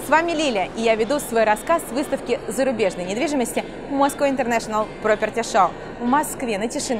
С вами Лилия, и я веду свой рассказ с выставки зарубежной недвижимости Moscow International Property Show в Москве на Тишинке.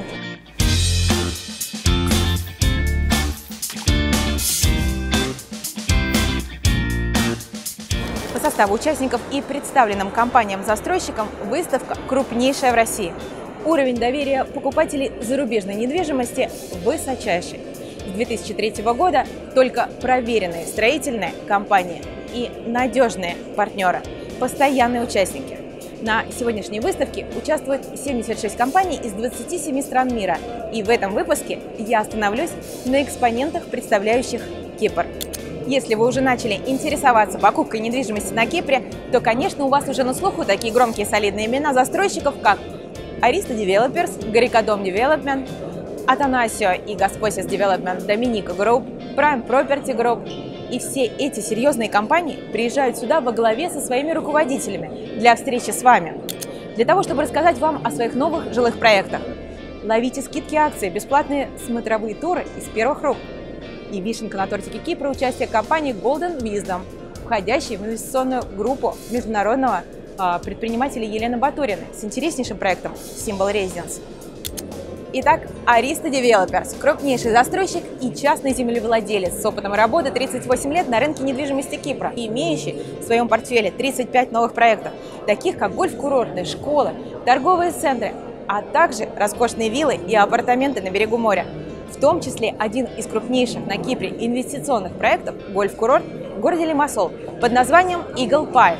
По составу участников и представленным компаниям-застройщикам выставка крупнейшая в России. Уровень доверия покупателей зарубежной недвижимости высочайший. С 2003 года только проверенные строительные компании и надежные партнеры, постоянные участники. На сегодняшней выставке участвует 76 компаний из 27 стран мира. И в этом выпуске я остановлюсь на экспонентах, представляющих Кипр. Если вы уже начали интересоваться покупкой недвижимости на Кипре, то, конечно, у вас уже на слуху такие громкие солидные имена застройщиков, как Arista Developers, Горикодом Development, Атанасио и Гаспосис Development, Доминика Групп, Prime Property Group. И все эти серьезные компании приезжают сюда во главе со своими руководителями для встречи с вами, для того, чтобы рассказать вам о своих новых жилых проектах. Ловите скидки акций, бесплатные смотровые туры из первых рук. И вишенка на тортике Кипра – участие компании Golden Wisdom, входящей в инвестиционную группу международного предпринимателя Елены Батуриной с интереснейшим проектом Symbol Residence. Итак, Arista Developers – крупнейший застройщик и частный землевладелец с опытом работы 38 лет на рынке недвижимости Кипра, имеющий в своем портфеле 35 новых проектов, таких как гольф-курортные, школы, торговые центры, а также роскошные виллы и апартаменты на берегу моря. В том числе один из крупнейших на Кипре инвестиционных проектов – гольф-курорт в городе Лимассол под названием Eagle Pie.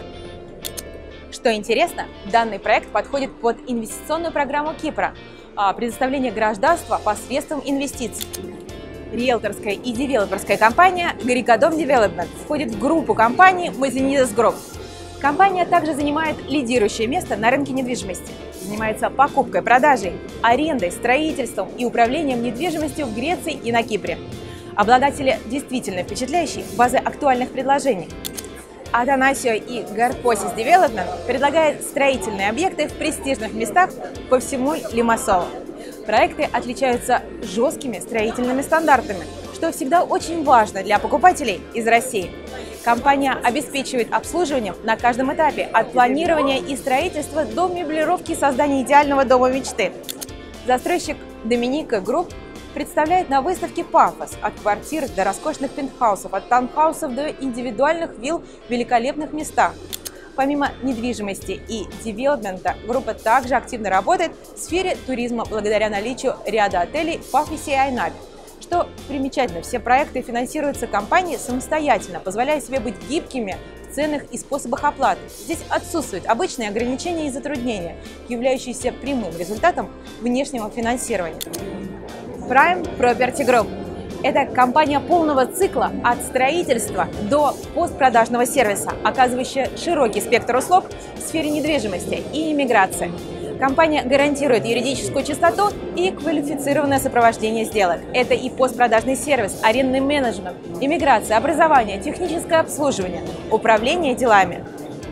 Что интересно, данный проект подходит под инвестиционную программу Кипра – предоставление гражданства посредством инвестиций. Риэлторская и девелоперская компания Горикодом Development входит в группу компаний Mazenidas Group. Компания также занимает лидирующее место на рынке недвижимости. Занимается покупкой, продажей, арендой, строительством и управлением недвижимостью в Греции и на Кипре. Обладатели действительно впечатляющей базы актуальных предложений. Атанасио и Гаспосис Development предлагает строительные объекты в престижных местах по всему Лимассолу. Проекты отличаются жесткими строительными стандартами, что всегда очень важно для покупателей из России. Компания обеспечивает обслуживанием на каждом этапе, от планирования и строительства до меблировки и создания идеального дома мечты. Застройщик Доминика Групп представляет на выставке пафос от квартир до роскошных пентхаусов, от таунхаусов до индивидуальных вилл в великолепных местах. Помимо недвижимости и девелопмента, группа также активно работает в сфере туризма благодаря наличию ряда отелей в Пафосе и Айнабе. Что примечательно, все проекты финансируются компанией самостоятельно, позволяя себе быть гибкими в ценах и способах оплаты. Здесь отсутствуют обычные ограничения и затруднения, являющиеся прямым результатом внешнего финансирования. Prime Property Group – это компания полного цикла от строительства до постпродажного сервиса, оказывающая широкий спектр услуг в сфере недвижимости и иммиграции. Компания гарантирует юридическую чистоту и квалифицированное сопровождение сделок. Это и постпродажный сервис, арендный менеджмент, иммиграция, образование, техническое обслуживание, управление делами.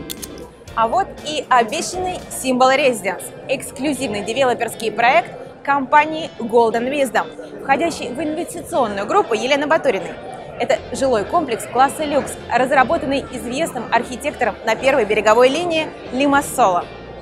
А вот и обещанный Symbol Residence – эксклюзивный девелоперский проект компании Golden Wisdom, входящий в инвестиционную группу Елены Батуриной. Это жилой комплекс класса люкс, разработанный известным архитектором на первой береговой линии Лимассола.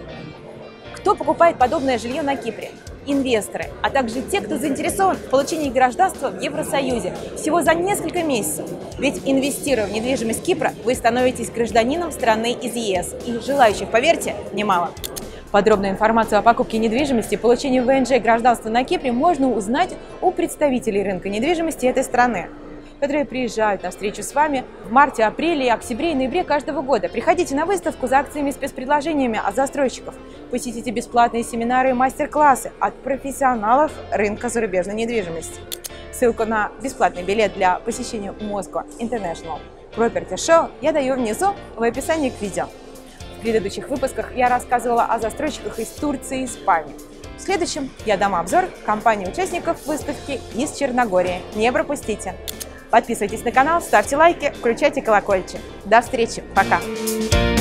Кто покупает подобное жилье на Кипре? Инвесторы, а также те, кто заинтересован в получении гражданства в Евросоюзе всего за несколько месяцев. Ведь инвестируя в недвижимость Кипра, вы становитесь гражданином страны из ЕС. И желающих, поверьте, немало. Подробную информацию о покупке недвижимости и получении ВНЖ гражданства на Кипре можно узнать у представителей рынка недвижимости этой страны, которые приезжают на встречу с вами в марте, апреле, октябре и ноябре каждого года. Приходите на выставку за акциями и спецпредложениями от застройщиков. Посетите бесплатные семинары и мастер-классы от профессионалов рынка зарубежной недвижимости. Ссылку на бесплатный билет для посещения Moscow International Property Show я даю внизу в описании к видео. В предыдущих выпусках я рассказывала о застройщиках из Турции и Испании. В следующем я дам обзор компаний-участников выставки из Черногории. Не пропустите! Подписывайтесь на канал, ставьте лайки, включайте колокольчик. До встречи, пока!